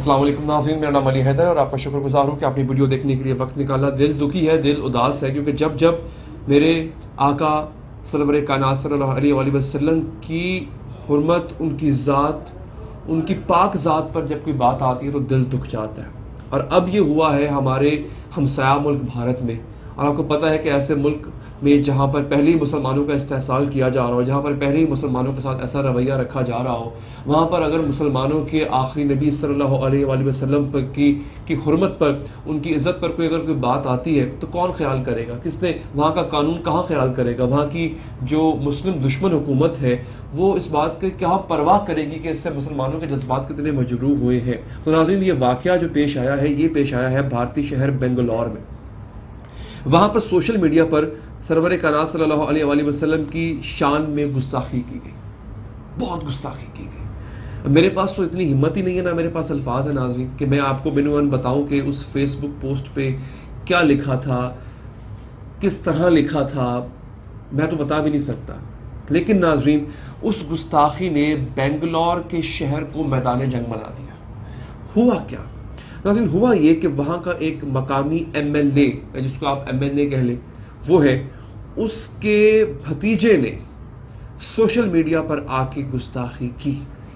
अस्सलाम वालेकुम नाज़रीन, मेरा नाम अली हैदर और आपका शुक्रगुजार हूँ कि आपने वीडियो देखने के लिए वक्त निकाला। दिल दुखी है, दिल उदास है, क्योंकि जब जब मेरे आका सरवर कायनात सल्लल्लाहु अलैहि वसल्लम की हुर्मत, उनकी ज़ात, उनकी पाक ज़ात पर जब कोई बात आती है तो दिल दुख जाता है। और अब ये हुआ है हमारे हमसाया मुल्क भारत में। और आपको पता है कि ऐसे मुल्क में जहाँ पर पहले ही मुसलमानों का इस्तेहसाल किया जा रहा हो, जहाँ पर पहले ही मुसलमानों के साथ ऐसा रवैया रखा जा रहा हो, वहाँ पर अगर मुसलमानों के आखिरी नबी सल्लल्लाहु अलैहि वसल्लम पर की हुर्मत पर, उनकी इज़्ज़त पर कोई बात आती है तो कौन ख्याल करेगा? किसने वहाँ का कानून कहाँ ख्याल करेगा? वहाँ की जो मुस्लिम दुश्मन हुकूमत है वो इस बात की क्या परवाह करेगी कि इससे मुसलमानों के जज्बात कितने मजरूह हुए हैं। तो नाज़रीन, ये वाक़या जो पेश आया है, ये पेश आया है भारतीय शहर बेंगलौर में। वहाँ पर सोशल मीडिया पर सरवर कायनात सल्लल्लाहु अलैहि वसल्लम की शान में गुस्ताखी की गई, बहुत गुस्ताखी की गई। मेरे पास तो इतनी हिम्मत ही नहीं है, ना मेरे पास अल्फाज है नाज़रीन कि मैं आपको बिनवन बताऊं कि उस फेसबुक पोस्ट पे क्या लिखा था, किस तरह लिखा था, मैं तो बता भी नहीं सकता। लेकिन नाज़रीन, उस गुस्ताखी ने बेंगलौर के शहर को मैदान जंग बना दिया। हुआ क्या नाज़रीन? हुआ ये कि वहाँ का एक मकामी MLA, जिसको आप MLA कह लें, वो है, उसके भतीजे ने सोशल मीडिया पर आके गुस्ताखी की।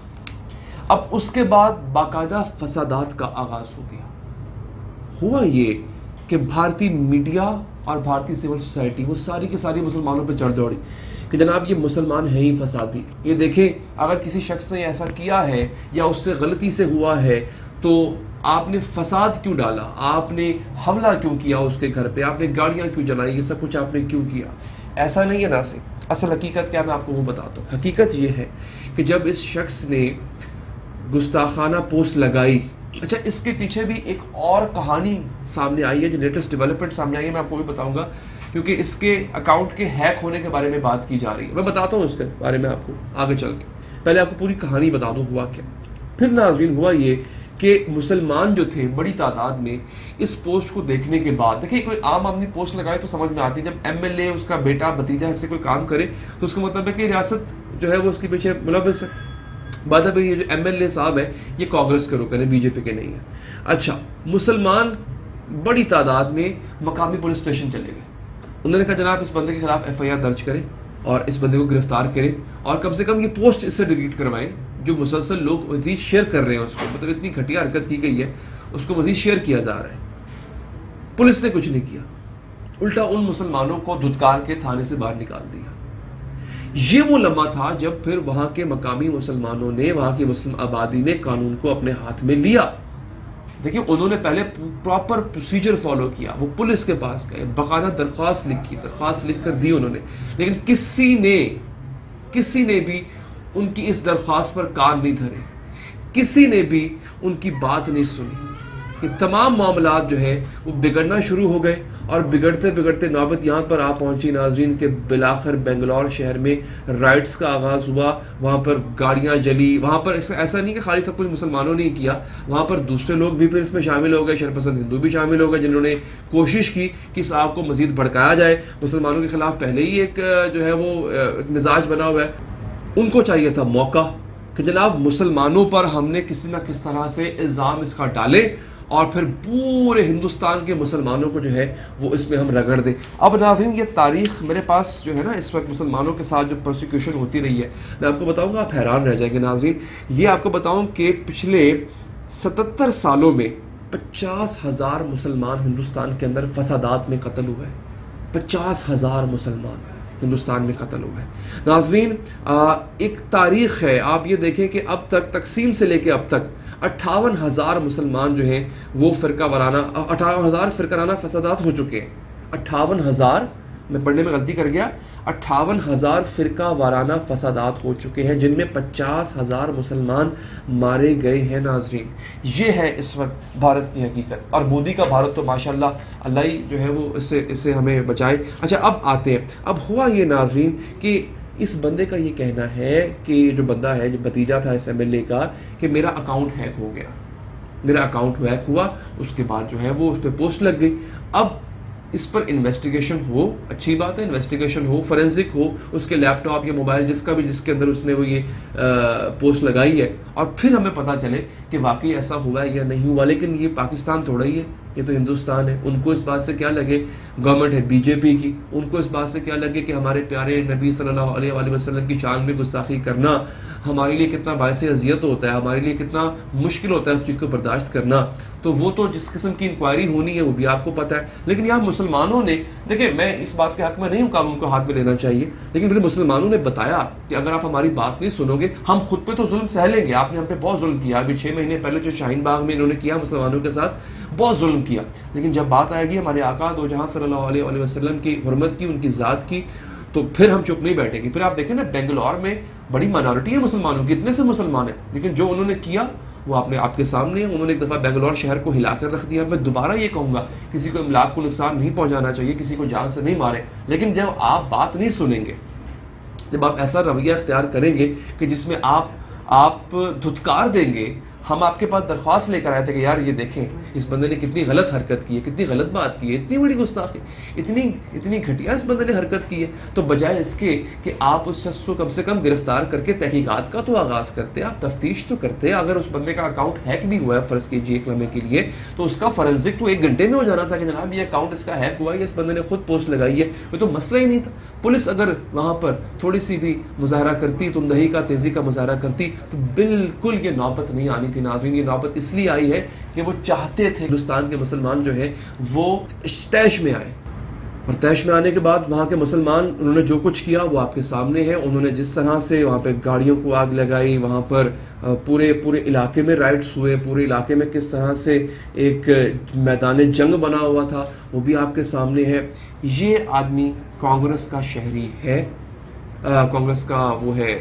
अब उसके बाद बाकायदा फसादात का आगाज़ हो गया। हुआ ये कि भारतीय मीडिया और भारतीय सिविल सोसाइटी वो सारी की सारी मुसलमानों पर चढ़ दौड़ी कि जनाब ये मुसलमान है ही फसादी। ये देखें, अगर किसी शख्स ने ऐसा किया है या उससे गलती से हुआ है तो आपने फसाद क्यों डाला, आपने हमला क्यों किया उसके घर पे, आपने गाड़ियाँ क्यों जलाई, ये सब कुछ आपने क्यों किया? ऐसा नहीं है नाज़रीन। असल हकीकत क्या, मैं आपको वो बताता हूँ। हकीकत ये है कि जब इस शख्स ने गुस्ताखाना पोस्ट लगाई, अच्छा, इसके पीछे भी एक और कहानी सामने आई है, जो लेटेस्ट डेवलपमेंट सामने आई है, मैं आपको भी बताऊँगा, क्योंकि इसके अकाउंट के हैक होने के बारे में बात की जा रही है। मैं बताता हूँ उसके बारे में आपको आगे चल के। पहले आपको पूरी कहानी बता दूँ हुआ क्या। फिर नाज़रीन, हुआ ये कि मुसलमान जो थे बड़ी तादाद में इस पोस्ट को देखने के बाद, देखिए, कोई आम आदमी पोस्ट लगाए तो समझ में आती है, जब MLA उसका बेटा भतीजा ऐसे कोई काम करे तो उसका मतलब है कि रियासत जो है वो उसके पीछे मुलव्वस है। बात है ये जो MLA साहब है ये कांग्रेस के रुकन है, BJP के नहीं है। अच्छा, मुसलमान बड़ी तादाद में मकामी पुलिस स्टेशन चले गए। उन्होंने कहा जनाब इस बंदे के खिलाफ FIR दर्ज करें और इस बंदे को गिरफ्तार करें और कम से कम ये पोस्ट इससे डिलीट करवाएं जो मुसलसल लोग मज़ीद शेयर कर रहे हैं उसको। मतलब इतनी घटिया हरकत की गई है, उसको मज़ीद शेयर किया जा रहा है। पुलिस ने कुछ नहीं किया, उल्टा उन मुसलमानों को धुतकार के थाने से बाहर निकाल दिया। ये वो लम्हा था जब फिर वहाँ के मकामी मुसलमानों ने, वहाँ की मुस्लिम आबादी ने कानून को अपने हाथ में लिया। देखिए, उन्होंने पहले प्रॉपर प्रोसीजर फॉलो किया। वो पुलिस के पास गए, बाकायदा दरख्वास्त लिखी, दरख्वास्त लिख कर दी उन्होंने, लेकिन किसी ने भी उनकी इस दरख्वास्त पर कान नहीं धरे, किसी ने भी उनकी बात नहीं सुनी। ये तमाम मामलात जो है वो बिगड़ना शुरू हो गए और बिगड़ते बिगड़ते नौबत यहाँ पर आ पहुँची नाज़रीन के बिलाखिर बेंगलौर शहर में राइट्स का आगाज़ हुआ। वहाँ पर गाड़ियाँ जली। वहाँ पर ऐसा नहीं कि खाली सब कुछ मुसलमानों ने किया, वहाँ पर दूसरे लोग भी फिर इसमें शामिल हो गए, शरपसंद हिंदू भी शामिल हो गए, जिन्होंने कोशिश की कि इस आग को मज़ीद भड़काया जाए। मुसलमानों के ख़िलाफ़ पहले ही एक जो है वो मिजाज बना हुआ है। उनको चाहिए था मौका कि जनाब मुसलमानों पर हमने किसी न किस तरह से इल्ज़ाम इसका डाले और फिर पूरे हिंदुस्तान के मुसलमानों को जो है वो इसमें हम रगड़ दें। अब नाज़रीन, ये तारीख़ मेरे पास जो है ना, इस वक्त मुसलमानों के साथ जो प्रोसिक्यूशन होती रही है, मैं आपको बताऊंगा, आप हैरान रह जाएंगे नाज़रीन। ये आपको बताऊं कि पिछले 77 सालों में 50,000 मुसलमान हिंदुस्तान के अंदर फसादात में कत्ल हुए। 50,000 मुसलमान हिंदुस्तान में कत्ल हुए। नाज़रीन, एक तारीख़ है, आप ये देखें कि अब तक तकसीम से लेके अब तक 58,000 मुसलमान जो हैं वो फ़िरका वाराना 58,000 फ़िरकाराना फसादात हो चुके हैं। 58,000, मैं पढ़ने में गलती कर गया, 58,000 फ़िरका वाराना फसादात हो चुके हैं, जिनमें 50,000 मुसलमान मारे गए हैं। नाज़रीन, ये है इस वक्त भारत की हकीकत। और मोदी का भारत तो माशाल्लाह, अल्लाह ही जो है वो इससे हमें बचाए। अच्छा, अब आते हैं। अब हुआ ये नाज़रीन कि इस बंदे का ये कहना है कि जो बंदा है, जो भतीजा था इस MLA का, कि मेरा अकाउंट हैक हो गया, मेरा अकाउंट हैक हुआ, उसके बाद जो है वो उस पर पोस्ट लग गई। अब इस पर इन्वेस्टिगेशन हो, अच्छी बात है, इन्वेस्टिगेशन हो, फोरेंसिक हो, उसके लैपटॉप या मोबाइल जिसका भी जिसके अंदर उसने वो ये पोस्ट लगाई है, और फिर हमें पता चले कि वाकई ऐसा हुआ है या नहीं हुआ। लेकिन ये पाकिस्तान थोड़ा ही है, ये तो हिंदुस्तान है। उनको इस बात से क्या लगे, गवर्नमेंट है बीजेपी की, उनको इस बात से क्या लगे कि हमारे प्यारे नबी सल्लल्लाहु अलैहि वसल्लम की शान में गुस्ताखी करना हमारे लिए कितना बायस अजियत होता है, हमारे लिए कितना मुश्किल होता है उस चीज़ को बर्दाश्त करना। तो वो तो जिस किस्म की इंक्वायरी होनी है वो भी आपको पता है। लेकिन यहाँ मुसलमानों ने, देखिए मैं इस बात के हक में नहीं हूँ, कानून को हाथ में लेना चाहिए, लेकिन फिर मुसलमानों ने बताया कि अगर आप हमारी बात नहीं सुनोगे हम खुद पे तो जुल्म सह लेंगे। आपने हम पे बहुत जुल्म किया, अभी 6 महीने पहले जो शाहीन बाग में इन्होंने किया मुसलमानों के साथ, बहुत जुल्म किया। लेकिन जब बात आएगी हमारे आका दो जहां सल्लल्लाहु अलैहि वसल्लम की हुर्मत की, उनकी ज़ात की, तो फिर हम चुप नहीं बैठेंगे। फिर आप देखें ना, बेंगलोर में बड़ी माइनॉरिटी है मुसलमानों की, इतने से मुसलमान हैं, लेकिन जो उन्होंने किया वो आपके सामने है। उन्होंने एक दफ़ा बेंगलोर शहर को हिला कर रख दिया। मैं दोबारा ये कहूँगा, किसी को इमलाक को नुकसान नहीं पहुँचाना चाहिए, किसी को जान से नहीं मारे, लेकिन जब आप बात नहीं सुनेंगे, जब आप ऐसा रवैया अख्तियार करेंगे कि जिसमें आप धुतकार देंगे। हम आपके पास दरख्वास्त लेकर आए थे कि यार ये देखें इस बंदे ने कितनी गलत हरकत की है, कितनी गलत बात की है, इतनी बड़ी गुस्ताखी, इतनी घटिया इस बंदे ने हरकत की है। तो बजाय इसके कि आप उस शख्स को कम से कम गिरफ्तार करके तहकीकात का तो आगाज़ करते, आप तफ्तीश तो करते। अगर उस बंदे का अकाउंट हैक भी हुआ है फ़र्ज़ कीजिए एक लम्हे के लिए, तो उसका फॉरेंसिक तो 1 घंटे में हो जाना था कि जनाब ये अकाउंट इसका हैक हुआ है, इस बंदे ने खुद पोस्ट लगाई है, वो तो मसला ही नहीं था। पुलिस अगर वहाँ पर थोड़ी सी भी मुजाहरा करती, तुमदही का, तेज़ी का मुजाहरा करती, तो बिल्कुल ये नौबत नहीं आनी थी। नाज़रीन, ये नौबत इसलिए आई है कि वो चाहते थे हिंदुस्तान के मुसलमान जो है वो तैश में आए, और तैश में आने के बाद वहाँ के मुसलमान, उन्होंने जो कुछ किया वो आपके सामने है। उन्होंने जिस तरह से वहाँ पे गाड़ियों को आग लगाई, वहाँ पर पूरे इलाके में राइट्स हुए, पूरे इलाके में किस तरह से एक मैदान जंग बना हुआ था, वो भी आपके सामने है। ये आदमी कांग्रेस का शहरी है, कांग्रेस का वो है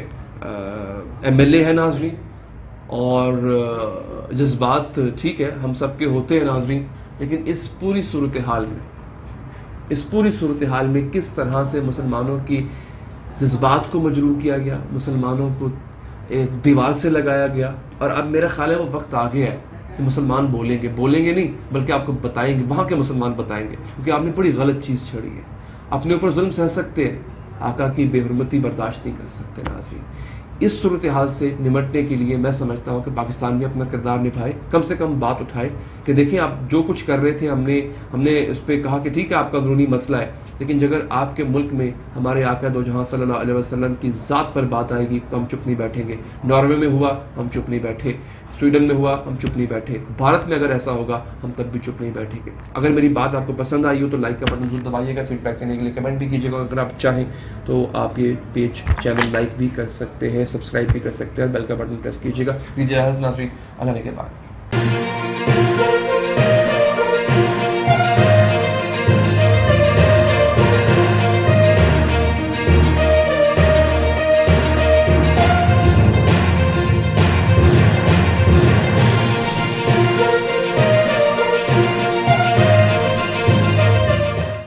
MLA है नाजरीन, और जज्बात ठीक है हम सब के होते हैं नाजरीन, लेकिन इस पूरी सूरत हाल में किस तरह से मुसलमानों की जज्बात को मजरूह किया गया, मुसलमानों को एक दीवार से लगाया गया। और अब मेरा ख्याल है वो वक्त आ गया है कि मुसलमान बोलेंगे नहीं, बल्कि आपको बताएंगे, वहाँ के मुसलमान बताएंगे, क्योंकि आपने बड़ी गलत चीज़ छेड़ी है। अपने ऊपर जुल्म सह सकते हैं, आका की बेहुरमती बर्दाश्त नहीं कर सकते नाज़रीन। इस सूरत हाल से निमटने के लिए मैं समझता हूँ कि पाकिस्तान भी अपना किरदार निभाए, कम से कम बात उठाए कि देखिए आप जो कुछ कर रहे थे, हमने उस पर कहा कि ठीक है आपका अंदरूनी मसला है, लेकिन अगर आपके मुल्क में हमारे आका दो जहां सल्लल्लाहु अलैहि वसल्लम की ज़ात पर बात आएगी तो हम चुप नहीं बैठेंगे। नॉर्वे में हुआ हम चुप नहीं बैठे, स्वीडन में हुआ हम चुप नहीं बैठे, भारत में अगर ऐसा होगा हम तब भी चुप नहीं बैठेंगे। अगर मेरी बात आपको पसंद आई हो तो लाइक का बटन जरूर दबाइएगा, फीडबैक देने के लिए कमेंट भी कीजिएगा। अगर आप चाहें तो आप ये पेज चैनल लाइक भी कर सकते हैं, सब्सक्राइब भी कर सकते हैं, बेल का बटन प्रेस कीजिएगा। दीजिए इजाज़त नाज़रीन, अल्लाह ने के बाद।